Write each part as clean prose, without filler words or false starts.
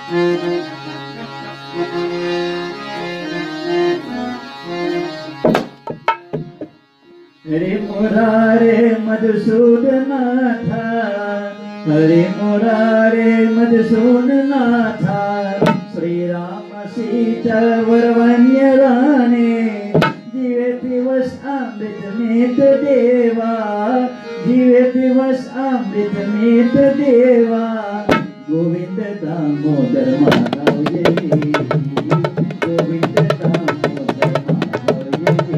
हरे मुरारे मधुसूदनाथ, हरे मुरारे मधुसूदनाथ, श्री राम सीता वरवन्य राने, जीवे दिवस अमृत में तो देवा, जीवे दिवस अमृत में तो देवा, गोविंद दामोदर माधव जय, गोविंद दामोदर माधव जय।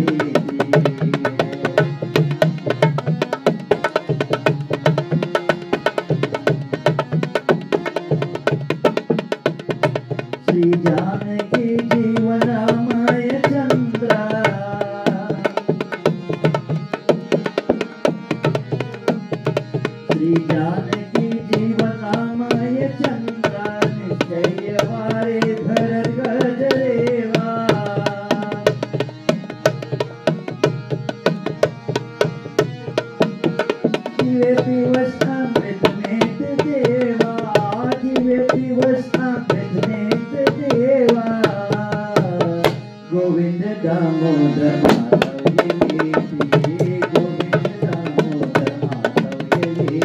श्री जानकी जीवनामय चंद्रा, श्री जानकी जीवनामय चंद्रा, निश्चय वारे भरत गजरेवा, जीवे दिवस अमृत में तो देवा, जीवे दिवस अमृत में तो देवा, गोविंद दामोदर माधव जय, गोविंद दामोदर माधव जय।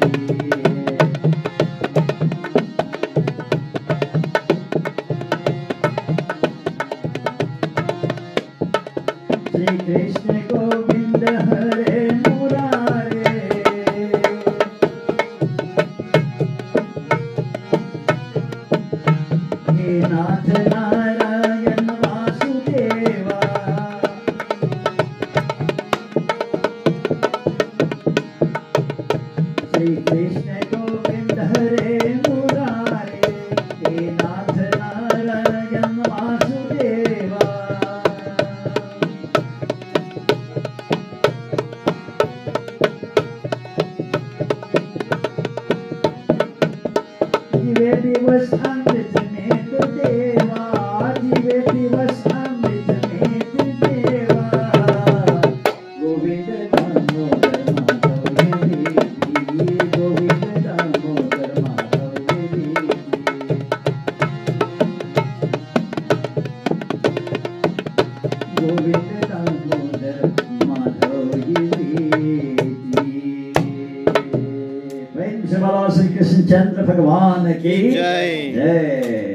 श्री कृष्ण गोविंद हरे मुरारे, हे नाथ नारायण वासुदेवा, श्री कृष्ण गोविंद हरे मुरारे, हे नाथ नारायण वासुदेवा, जीवे दिवस अमृत में तो देवा, जीवे दिवस अमृत में तो देवा, गोविंद दामोदर माधव जय, गोविंद दामोदर माधव जय, गोविंद दामोदर माधव जय। श्री कृष्ण चंद्र भगवान की जय। जय।